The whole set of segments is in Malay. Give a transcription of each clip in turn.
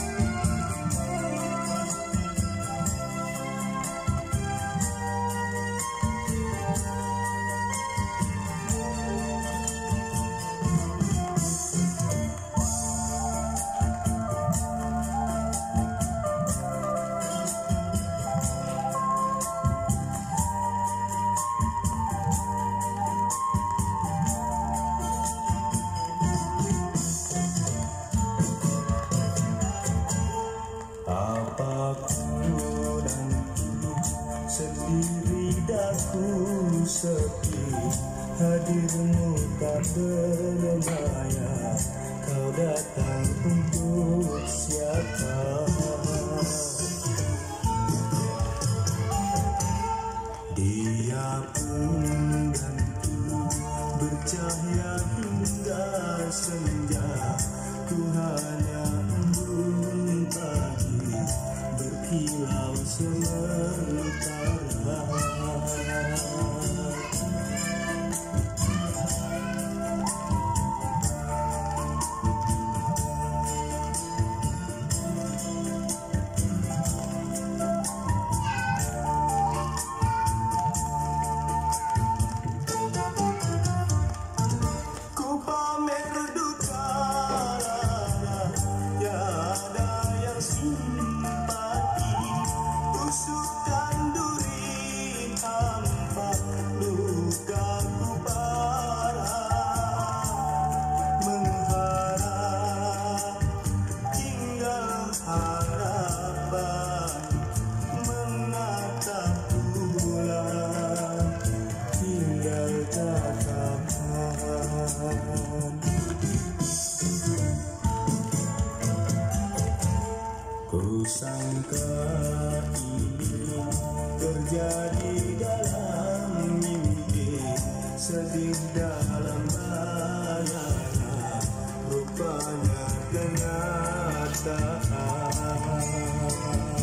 Aku nanti sendiri daku sepi, hadirmu tak bernaya. Kau datang untuk siapa? Dia pun nanti bercahaya hingga senja. Ku hanya embun pagi berkilau sementara. Ku sangka ini terjadi dalam mimpi, sedih dalam bayangan, rupanya kenyataan.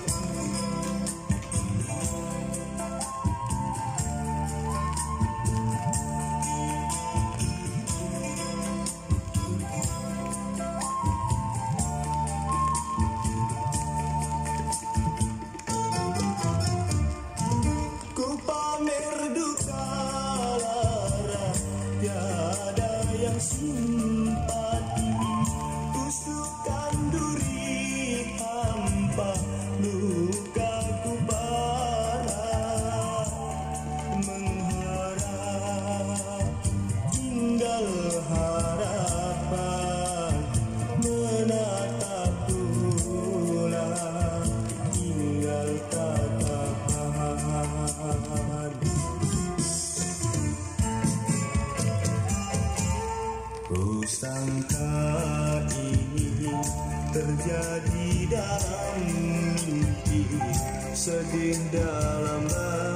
Simpati tusukan duri hampa, lukaku parah, mengharap tinggal harapan, menatap bulan tinggal tatapan. Ku sangka ini terjadi dalam mimpi, sedih dalam